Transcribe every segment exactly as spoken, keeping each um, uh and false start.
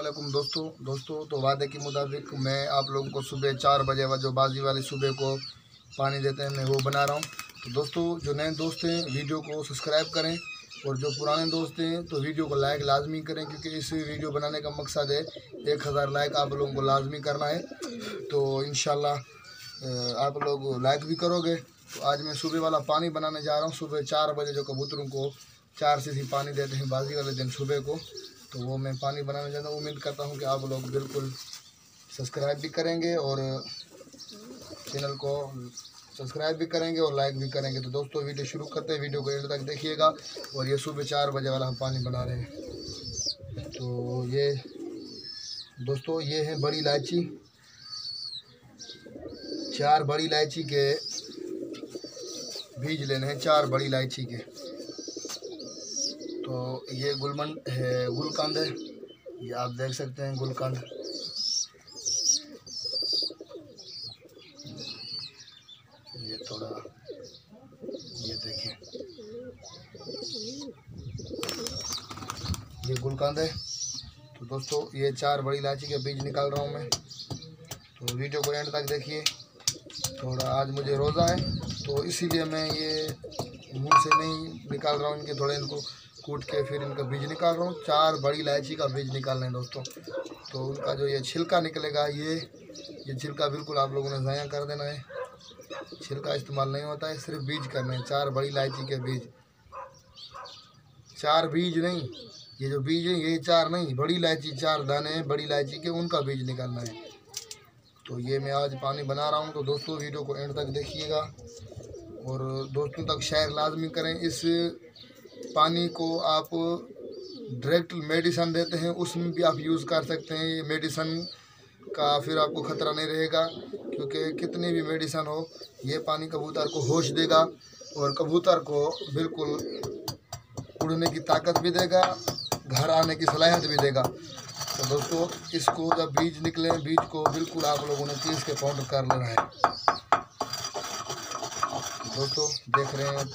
वालेकुम दोस्तों दोस्तों तो वादे के मुताबिक मैं आप लोगों को सुबह चार बजे जो बाजी वाली सुबह को पानी देते हैं मैं वो बना रहा हूँ। तो दोस्तों जो नए दोस्त हैं वीडियो को सब्सक्राइब करें और जो पुराने दोस्त हैं तो वीडियो को लाइक लाजमी करें, क्योंकि इस वीडियो बनाने का मकसद है एक हज़ार लाइक आप लोगों को लाजमी करना है। तो इंशाल्लाह आप लोग लाइक भी करोगे। तो आज मैं सुबह वाला पानी बनाने जा रहा हूँ। सुबह चार बजे जो कबूतरों को चार से ही पानी देते हैं बाजी वाले दिन सुबह को, तो वो मैं पानी बनाने जाता हूँ। उम्मीद करता हूँ कि आप लोग बिल्कुल सब्सक्राइब भी करेंगे और चैनल को सब्सक्राइब भी करेंगे और लाइक भी करेंगे। तो दोस्तों वीडियो शुरू करते हैं, वीडियो को एंड तक देखिएगा। और ये सुबह चार बजे वाला हम पानी बना रहे हैं। तो ये दोस्तों ये है बड़ी इलायची, चार बड़ी इलायची के बीज लेने हैं, चार बड़ी इलायची के। तो ये गुलमंड है, गुलकंद है, ये आप देख सकते हैं गुलकंद। ये थोड़ा ये देखें, ये गुलकंद है। तो दोस्तों ये चार बड़ी इलायची के बीज निकाल रहा हूँ मैं। तो वीडियो को एंड तक देखिए। थोड़ा आज मुझे रोज़ा है तो इसीलिए मैं ये मुंह से नहीं निकाल रहा हूँ, इनके थोड़े इनको कूट के फिर इनका बीज निकाल रहा हूँ। चार बड़ी इलायची का बीज निकालना है दोस्तों। तो उनका जो ये छिलका निकलेगा, ये ये छिलका बिल्कुल आप लोगों ने ज़ाया कर देना है। छिलका इस्तेमाल नहीं होता है, सिर्फ बीज करने हैं। चार बड़ी इलायची के बीज, चार बीज नहीं, ये जो बीज है ये चार नहीं, बड़ी इलायची चार दाने हैं बड़ी इलायची के, उनका बीज निकालना है। तो ये मैं आज पानी बना रहा हूँ। तो दोस्तों वीडियो को एंड तक देखिएगा और दोस्तों तक शेयर लाजमी करें। इस पानी को आप डायरेक्ट मेडिसन देते हैं उसमें भी आप यूज़ कर सकते हैं। ये मेडिसन का फिर आपको ख़तरा नहीं रहेगा, क्योंकि कितनी भी मेडिसन हो ये पानी कबूतर को होश देगा और कबूतर को बिल्कुल उड़ने की ताकत भी देगा, घर आने की सलाहियत भी देगा। तो दोस्तों इसको जब बीज निकले, बीज को बिल्कुल आप लोगों ने पीस के पाउडर कर लेना है। दोस्तों देख रहे हैं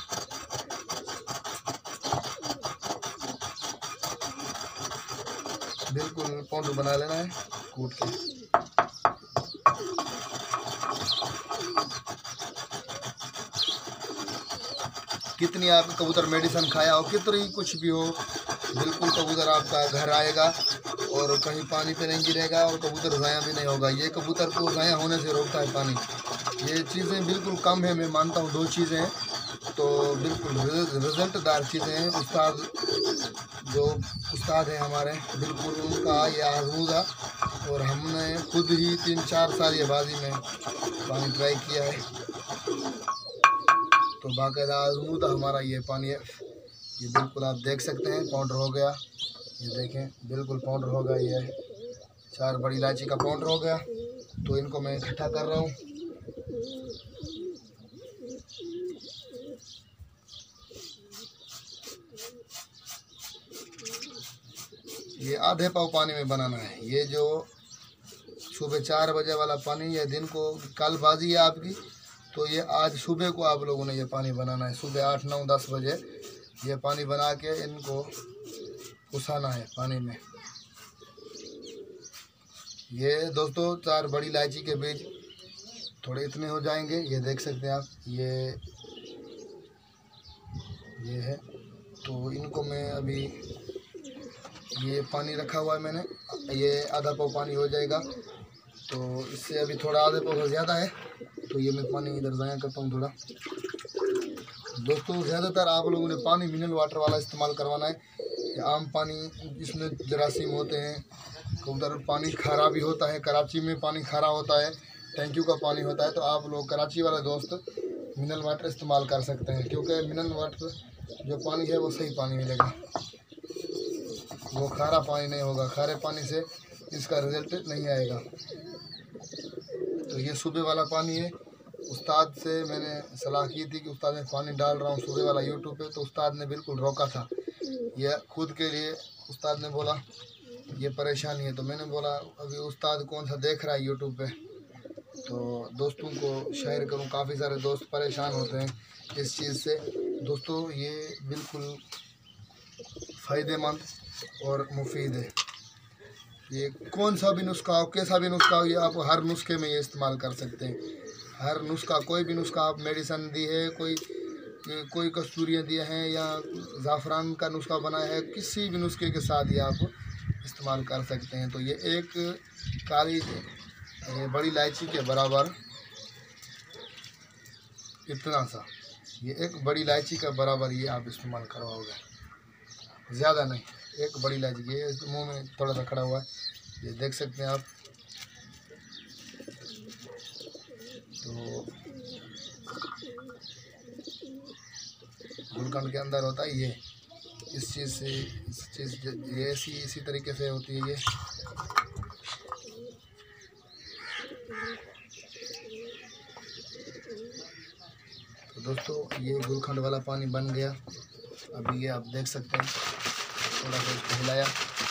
बिल्कुल पाउडर बना लेना है कूट के। कितनी आप कबूतर मेडिसिन खाया हो, कितनी कुछ भी हो, बिल्कुल कबूतर आपका घर आएगा और कहीं पानी पे नहीं गिरेगा और कबूतर ज़ाया भी नहीं होगा। ये कबूतर को ज़ाया होने से रोकता है पानी। ये चीज़ें बिल्कुल कम है, मैं मानता हूँ दो चीज़ें हैं तो बिल्कुल रिजल्टदार चीज़ें हैं। उस्ताद जो उस्ताद हैं हमारे, बिल्कुल उनका ये आजमूदा और हमने खुद ही तीन चार साल ये बाजी में पानी ट्राई किया है। तो बाकायदा आजमूदा हमारा ये पानी है। ये बिल्कुल आप देख सकते हैं पाउडर हो गया, ये देखें बिल्कुल पाउडर हो गया। ये चार बड़ी इलायची का पाउडर हो गया। तो इनको मैं इकट्ठा कर रहा हूँ। ये आधे पाव पानी में बनाना है। ये जो सुबह चार बजे वाला पानी, ये दिन को कल बाजी है आपकी, तो ये आज सुबह को आप लोगों ने ये पानी बनाना है। सुबह आठ नौ दस बजे ये पानी बना के इनको उसाना है पानी में। ये दोस्तों चार बड़ी इलायची के बीज थोड़े इतने हो जाएंगे, ये देख सकते हैं आप। ये ये है। तो इनको मैं अभी ये पानी रखा हुआ है मैंने, ये आधा पाव पानी हो जाएगा। तो इससे अभी थोड़ा आधे पाव ज़्यादा है, तो ये मैं पानी इधर ज़ाया करता हूँ थोड़ा। दोस्तों ज़्यादातर आप लोगों ने पानी मिनरल वाटर वाला इस्तेमाल करवाना है। आम पानी जिसमें जरासीम होते हैं, कबूतर पानी खारा भी होता है, कराची में पानी खारा होता है, टैंकियों का पानी होता है। तो आप लोग कराची वाले दोस्त मिनरल वाटर इस्तेमाल कर सकते हैं, क्योंकि मिनरल वाटर जो पानी है वो सही पानी मिलेगा, वो खारा पानी नहीं होगा। खारे पानी से इसका रिजल्ट नहीं आएगा। तो ये सुबह वाला पानी है। उस्ताद से मैंने सलाह की थी कि उस्ताद मैं पानी डाल रहा हूँ सुबह वाला यूट्यूब पे, तो उस्ताद ने बिल्कुल रोका था। ये खुद के लिए उस्ताद ने बोला ये परेशानी है, तो मैंने बोला अभी उस्ताद कौन सा देख रहा है यूट्यूब पे, तो दोस्तों को शेयर करूँ। काफ़ी सारे दोस्त परेशान होते हैं इस चीज़ से। दोस्तों ये बिल्कुल फ़ायदेमंद और मुफीद है। ये कौन सा भी नुस्खा हो, कैसा भी नुस्खा हो, ये आप हर नुस्खे में ये इस्तेमाल कर सकते हैं। हर नुस्खा, कोई भी नुस्खा आप मेडिसन दी है, कोई कोई कस्तूरियाँ दिए हैं या ज़ाफ़रान का नुस्खा बनाया है, किसी भी नुस्खे के साथ ये आप इस्तेमाल कर सकते हैं। तो ये एक काली बड़ी इलायची के बराबर इतना सा, ये एक बड़ी इलायची का बराबर ये आप इस्तेमाल करवाओगे, ज़्यादा नहीं। एक बड़ी इलायची, ये मुंह में थोड़ा सा खड़ा हुआ है, ये देख सकते हैं आप। तो गुलकंद के अंदर होता है ये, इस चीज़ से इस चीज़ ये ऐसी इसी तरीके से होती है ये। तो दोस्तों ये गुलकंद वाला पानी बन गया। अभी ये आप देख सकते हैं, थोड़ा सा इसको हिलाया,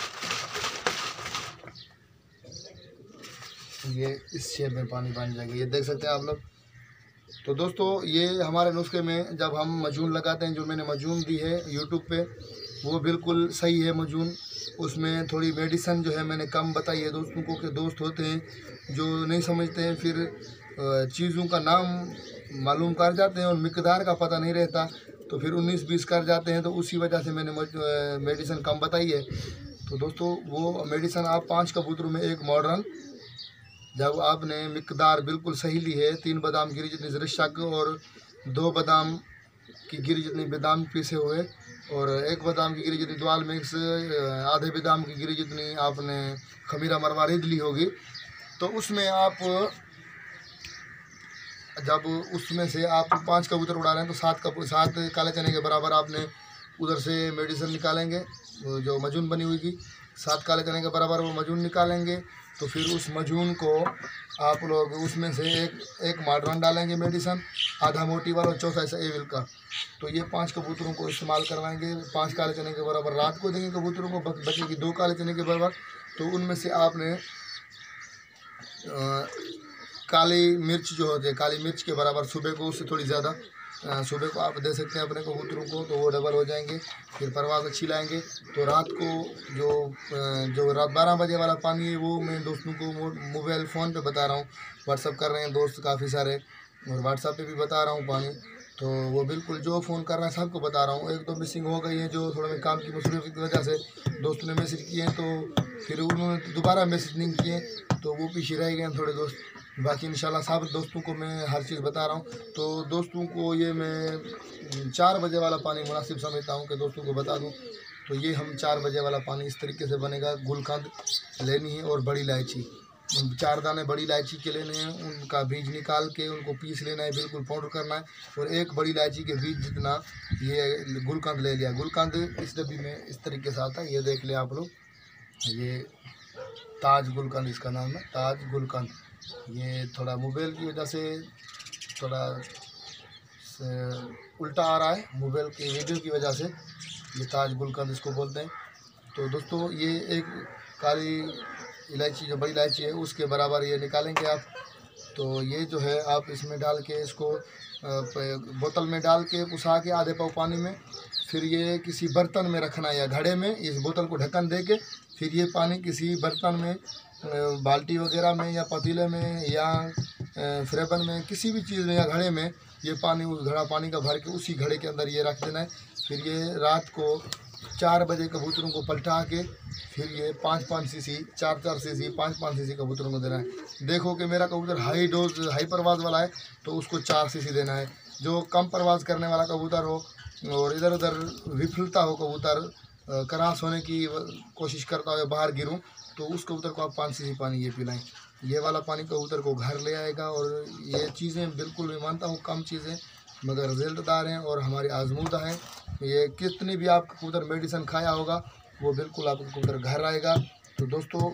ये इस शेप में पानी बन जाएगा, ये देख सकते हैं आप लोग। तो दोस्तों ये हमारे नुस्खे में जब हम मजून लगाते हैं, जो मैंने मजून दी है यूट्यूब पे, वो बिल्कुल सही है मजून। उसमें थोड़ी मेडिसिन जो है मैंने कम बताई है दोस्तों को, कि दोस्त होते हैं जो नहीं समझते हैं, फिर चीज़ों का नाम मालूम कर जाते हैं और मिकदार का पता नहीं रहता, तो फिर उन्नीस बीस कर जाते हैं। तो उसी वजह से मैंने मेडिसिन कम बताई है। तो दोस्तों वो मेडिसिन आप पाँच कबूतरों में एक मॉडर्न, जब आपने मिकदार बिल्कुल सही ली है, तीन बादाम गिरी जितनी ज़रा शक और दो बादाम की गिरी जितनी बादाम पीसे हुए और एक बादाम की गिरी जितनी दाल मिक्स, आधे बादाम की गिरी जितनी आपने खमीरा मरवारीद ली होगी, तो उसमें आप जब उसमें से आप पांच कबूतर उड़ा रहे हैं तो सात कबूतर सात काले चने के बराबर आपने उधर से मेडिसिन निकालेंगे, जो मजून बनी हुई की सात काले चने के बराबर वो मजून निकालेंगे। तो फिर उस मजून को आप लोग उसमें से एक एक मॉडर्न डालेंगे मेडिसन, आधा मोटी वाला और चौथा ऐसा एविल का। तो ये पांच कबूतरों को इस्तेमाल करवाएंगे, पांच काले चने के बराबर रात को देंगे कबूतरों को, बचेगी दो काले चने के बराबर। तो उनमें से आपने आ, काली मिर्च जो होती है, काली मिर्च के बराबर सुबह को, उससे थोड़ी ज़्यादा सुबह को आप दे सकते हैं अपने कबूतरों को, तो वो डबल हो जाएंगे। फिर परवाज़ अच्छी लाएंगे। तो रात को जो जो रात बारह बजे वाला पानी है वो मैं दोस्तों को मोबाइल फ़ोन पे बता रहा हूँ, व्हाट्सअप कर रहे हैं दोस्त काफ़ी सारे, और व्हाट्सअप पे भी बता रहा हूँ पानी। तो वो बिल्कुल जो फ़ोन कर रहा है सबको बता रहा हूँ। एक तो मिसिंग हो गई है, जो थोड़ा मैं काम की मसरूफ़ की वजह से दोस्तों ने मैसेज किए हैं, तो फिर उन्होंने दोबारा मैसेज नहीं किए, तो वो पीछे रह गए हैं थोड़े दोस्त। बाकी इंशाल्लाह सब दोस्तों को मैं हर चीज़ बता रहा हूँ। तो दोस्तों को ये मैं चार बजे वाला पानी मुनासिब समझता हूँ कि दोस्तों को बता दूँ। तो ये हम चार बजे वाला पानी इस तरीके से बनेगा। गुलकंद लेनी है और बड़ी इलायची, चार दाने बड़ी इलायची के लेने हैं, उनका बीज निकाल के उनको पीस लेना है, बिल्कुल पाउडर करना है। और एक बड़ी इलायची के बीज जितना ये गुलकंद ले लिया। गुलकंद इस डब्बी में इस तरीके से आता है, ये देख लें आप लोग, ये ताज गुलकंद इसका नाम है, ताज गुलकंद। ये थोड़ा मोबाइल की वजह से थोड़ा से उल्टा आ रहा है, मोबाइल की वीडियो की वजह से, ये ताज गुलकंद इसको बोलते हैं। तो दोस्तों ये एक काली इलायची जो बड़ी इलायची है उसके बराबर ये निकालेंगे आप। तो ये जो है आप इसमें डाल के इसको बोतल में डाल के उसा के आधे पाव पानी में, फिर ये किसी बर्तन में रखना है या घड़े में, इस बोतल को ढक्कन दे के फिर ये पानी किसी बर्तन में, बाल्टी वगैरह में या पतीले में या फ्रेबन में, किसी भी चीज़ में या घड़े में, ये पानी उस घड़ा पानी का भर के उसी घड़े के अंदर ये रख देना है। फिर ये रात को चार बजे कबूतरों को पलटा के फिर ये पाँच पाँच सीसी, चार चार सीसी, पाँच पाँच सीसी कबूतरों को देना है। देखो कि मेरा कबूतर हाई डोज हाई परवाज़ वाला है तो उसको चार सीसी देना है। जो कम परवाज़ करने वाला कबूतर हो और इधर उधर विफलता हो, कबूतर क्रास होने की कोशिश करता हो, बाहर गिरूं, तो उस कबूतर को आप पाँच सीसी पानी ये पिलाएं। ये वाला पानी कबूतर को घर ले आएगा। और ये चीज़ें बिल्कुल मैं मानता हूँ कम चीज़ें मगर रिजल्टदार हैं और हमारी आजमूदा हैं। ये कितनी भी आप कबूतर मेडिसिन खाया होगा वो बिल्कुल आपका कबूतर घर आएगा। तो दोस्तों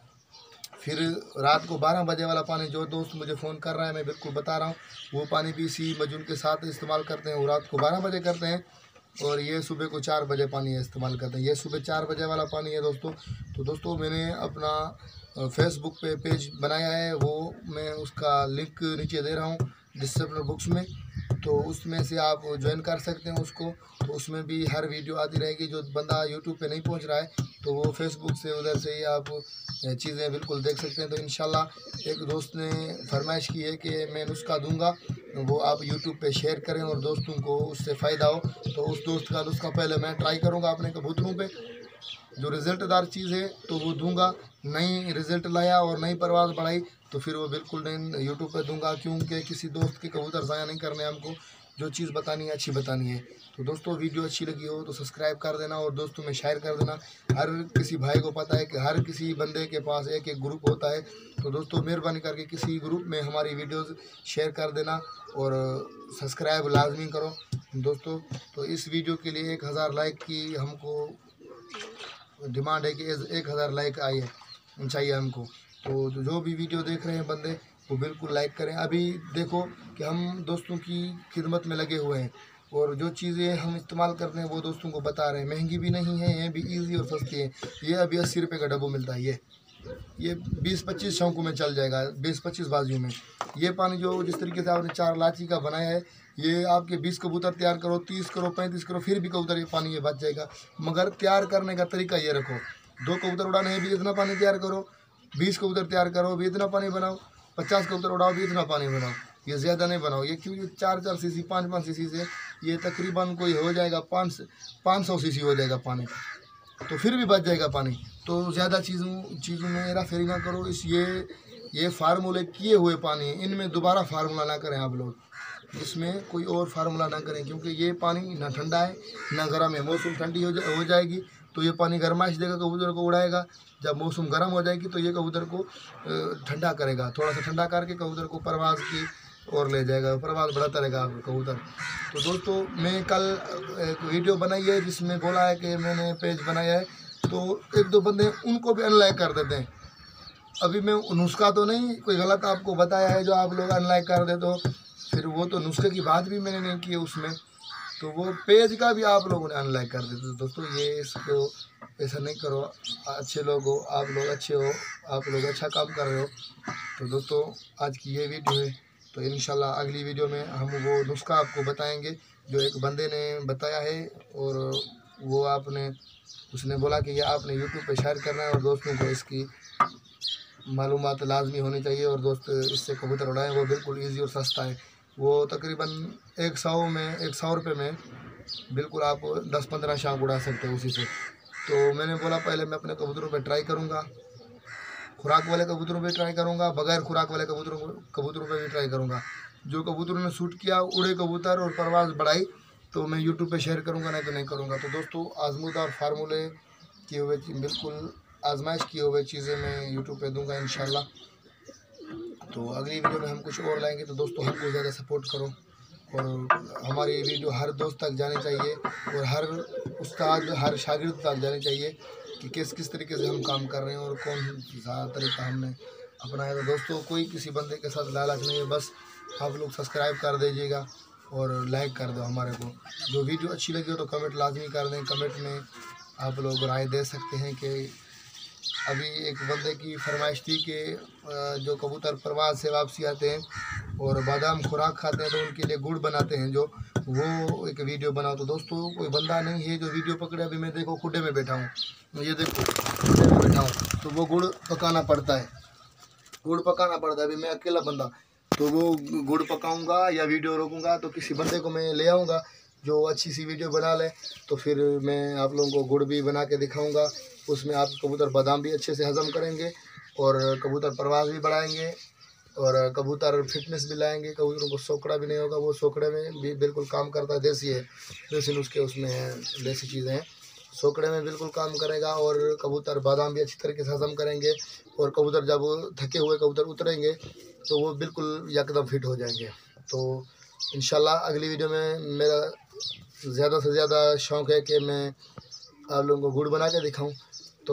फिर रात को बारह बजे वाला पानी, जो दोस्त मुझे फ़ोन कर रहा है मैं बिल्कुल बता रहा हूँ, वो पानी भी इसी मजून के साथ इस्तेमाल करते हैं। वो रात को बारह बजे करते हैं और ये सुबह को चार बजे पानी इस्तेमाल करते हैं। ये सुबह चार बजे वाला पानी है दोस्तों। तो दोस्तों मैंने अपना फेसबुक पे पेज बनाया है, वो मैं उसका लिंक नीचे दे रहा हूँ डिस्क्रिप्शन बॉक्स में। तो उसमें से आप ज्वाइन कर सकते हैं उसको। तो उसमें भी हर वीडियो आती रहेगी। जो बंदा यूट्यूब पे नहीं पहुंच रहा है तो वो फेसबुक से उधर से ही आप चीज़ें बिल्कुल देख सकते हैं। तो इंशाल्लाह एक दोस्त ने फरमाइश की है कि मैं नुस्खा दूंगा, वो आप यूट्यूब पे शेयर करें और दोस्तों को उससे फ़ायदा हो। तो उस दोस्त का नुस्खा पहले मैं ट्राई करूँगा अपने कबूतरों पे, जो रिज़ल्टदार चीज़ है तो वो दूंगा। नहीं रिज़ल्ट लाया और नई परवाज़ बढ़ाई तो फिर वो बिल्कुल नहीं यूट्यूब पे दूंगा, क्योंकि किसी दोस्त के कबूतर ज़ाया नहीं करने, हमको जो चीज़ बतानी है अच्छी बतानी है। तो दोस्तों वीडियो अच्छी लगी हो तो सब्सक्राइब कर देना और दोस्तों में शेयर कर देना। हर किसी भाई को पता है कि हर किसी बंदे के पास एक एक ग्रुप होता है। तो दोस्तों मेहरबानी करके किसी ग्रुप में हमारी वीडियोज़ शेयर कर देना और सब्सक्राइब लाजमी करो दोस्तों। तो इस वीडियो के लिए एक हज़ार लाइक की हमको डिमांड है कि एक हज़ार लाइक आई है चाहिए हमको। तो जो भी वीडियो देख रहे हैं बंदे वो बिल्कुल लाइक करें। अभी देखो कि हम दोस्तों की खिदमत में लगे हुए हैं और जो चीज़ें हम इस्तेमाल करते हैं वो दोस्तों को बता रहे हैं। महंगी भी नहीं है, ये भी इजी और सस्ती है। ये अभी अस्सी रुपये का डब्बो मिलता है। ये ये बीस पच्चीस शौकों में चल जाएगा, बीस पच्चीस बाजियों में। ये पानी जो जिस तरीके से आपने चार लाची का बनाया है, ये आपके बीस कबूतर तैयार करो, तीस करो, पैंतीस करो, फिर भी कबूतर ये पानी ये बच जाएगा। मगर तैयार करने का तरीका ये रखो, दो कबूतर उड़ाने है भी इतना पानी तैयार करो, बीस कबूतर तैयार करो भी इतना पानी बनाओ, पचास कबूतर उड़ाओ भी इतना पानी बनाओ। ये ज़्यादा नहीं बनाओ। ये क्योंकि चार चार सी सी पाँच पाँच सी सी से ये तकरीबन कोई हो जाएगा पाँच पाँच सौ सी सी हो जाएगा पानी, तो फिर भी बच जाएगा पानी। तो ज़्यादा चीज़ों चीज़ों में हेरा फेरी ना करो। इस ये ये फार्मूले किए हुए पानी, इनमें दोबारा फार्मूला ना करें आप लोग, इसमें कोई और फार्मूला ना करें, क्योंकि ये पानी ना ठंडा है ना गर्म है। मौसम ठंडी हो, जा, हो जाएगी तो ये पानी गर्माइश देगा, कबूतर को उड़ाएगा। जब मौसम गर्म हो जाएगी तो ये कबूतर को ठंडा करेगा, थोड़ा सा ठंडा करके कबूतर को परवाज़ की और ले जाएगा, परवाज़ बढ़ाता रहेगा आपका कबूतर। तो दोस्तों मैं कल एक वीडियो बनाई है जिसमें बोला है कि मैंने पेज बनाया है, तो एक दो बंदे उनको भी अनलाइक कर देते हैं। अभी मैं नुस्खा तो नहीं कोई गलत आपको बताया है जो आप लोग अनलाइक कर दे, तो फिर वो तो नुस्खे की बात भी मैंने नहीं की है उसमें, तो वो पेज का भी आप लोगों ने अनलाइक कर देते। तो दोस्तों ये इसको ऐसा नहीं करो। अच्छे लोग हो, आप लोग अच्छे हो, आप लोग अच्छा काम कर रहे हो। तो दोस्तों आज की ये वीडियो है, तो इंशाल्लाह अगली वीडियो में हम वो नुस्खा आपको बताएंगे जो एक बंदे ने बताया है और वो आपने उसने बोला कि ये आपने यूट्यूब पे शेयर करना है और दोस्तों को इसकी मालूमात लाजमी होनी चाहिए और दोस्त इससे कबूतर उड़ाएँ। वो बिल्कुल ईजी और सस्ता है। वो तकरीबन एक सौ में एक सौ रुपये में बिल्कुल आप दस पंद्रह शौक उड़ा सकते हो उसी से। तो मैंने बोला पहले मैं अपने कबूतरों पे ट्राई करूँगा, खुराक वाले कबूतरों पे ट्राई करूँगा, बगैर खुराक वाले कबूतरों कबूतरों पे भी ट्राई करूँगा। जो कबूतरों ने शूट किया, उड़े कबूतर और परवाज़ बढ़ाई, तो मैं यूट्यूब पे शेयर करूँगा, नहीं तो नहीं करूँगा। तो दोस्तों आजमूदा और फार्मूले किए हुए बिल्कुल आजमाइश किए हुए चीज़ें मैं यूट्यूब पे दूँगा इंशाल्लाह। तो अगली वीडियो में हम कुछ और लाएंगे। तो दोस्तों हमको ज़्यादा सपोर्ट करो और हमारी वीडियो हर दोस्त तक जानी चाहिए और हर उस्ताद हर शागिर्द तक जानी चाहिए कि किस किस तरीके से हम काम कर रहे हैं और कौन सा तरीका हमने अपनाया। तो दोस्तों कोई किसी बंदे के साथ लालच नहीं है, बस आप लोग सब्सक्राइब कर दीजिएगा और लाइक कर दो हमारे को। जो वीडियो अच्छी लगी हो तो कमेंट लाजमी कर दें। कमेंट में आप लोग राय दे सकते हैं कि अभी एक बंदे की फरमाइश थी कि जो कबूतर परवाज़ से वापसी आते हैं और बादाम खुराक खाते हैं तो उनके लिए गुड़ बनाते हैं, जो वो एक वीडियो बनाओ। तो दोस्तों कोई बंदा नहीं है जो वीडियो पकड़े। अभी मैं देखो खुडे में बैठा हूँ, ये देखो खुडे में बैठा हूँ, तो वो गुड़ पकाना पड़ता है, गुड़ पकाना पड़ता है। अभी मैं अकेला बंदा, तो वो गुड़ पकाऊँगा या वीडियो रोकूँगा तो किसी बंदे को मैं ले आऊँगा जो अच्छी सी वीडियो बना ले, तो फिर मैं आप लोगों को गुड़ भी बना के दिखाऊंगा। उसमें आप कबूतर बादाम भी अच्छे से हज़म करेंगे और कबूतर परवाज़ भी बढ़ाएंगे और कबूतर फिटनेस भी लाएंगे। कबूतरों को सोकड़ा भी नहीं होगा, वो सोकड़े में भी बिल्कुल काम करता है। देसी है, देसी नुस्खे उसमें हैं, देसी चीज़ें हैं, सोकड़े में बिल्कुल काम करेगा और कबूतर बादाम भी अच्छी तरीके से हज़म करेंगे और कबूतर जब थके हुए कबूतर उतरेंगे तो वो बिल्कुल यकदम फिट हो जाएंगे। तो इंशाल्लाह अगली वीडियो में मेरा ज़्यादा से ज़्यादा शौक़ है कि मैं आप लोगों को गुड़ बना के दिखाऊं। तो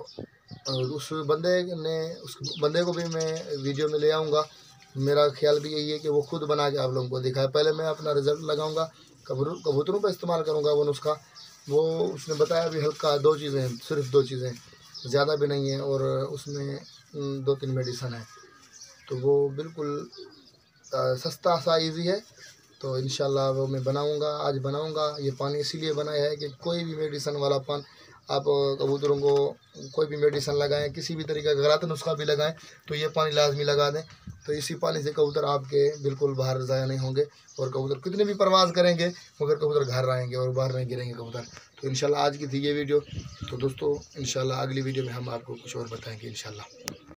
उस बंदे ने उस बंदे को भी मैं वीडियो में ले आऊँगा। मेरा ख्याल भी यही है कि वो खुद बना के आप लोगों को दिखाए। पहले मैं अपना रिज़ल्ट लगाऊंगा, कबूतर कबूतरों पर इस्तेमाल करूँगा वो नुस्खा। वो उसने बताया भी हल्का दो चीज़ें हैं, सिर्फ दो चीज़ें, ज़्यादा भी नहीं है और उसमें दो तीन मेडिसन है। तो वो बिल्कुल सस्ता सा ईजी है तो इंशाल्लाह वो मैं बनाऊंगा, आज बनाऊंगा। ये पानी इसीलिए बनाया है कि कोई भी मेडिसन वाला पान आप कबूतरों को कोई भी मेडिसन लगाएं, किसी भी तरीके का गलत नुस्खा भी लगाएं, तो ये पानी लाजमी लगा दें। तो इसी पानी से कबूतर आपके बिल्कुल बाहर ज़ाया नहीं होंगे और कबूतर कितने भी परवाज़ करेंगे मगर कबूतर घर आएंगे और बाहर नहीं गिरेंगे कबूतर। तो इंशाल्लाह आज की थी ये वीडियो। तो दोस्तों इंशाल्लाह अगली वीडियो में हम आपको कुछ और बताएंगे इंशाल्लाह।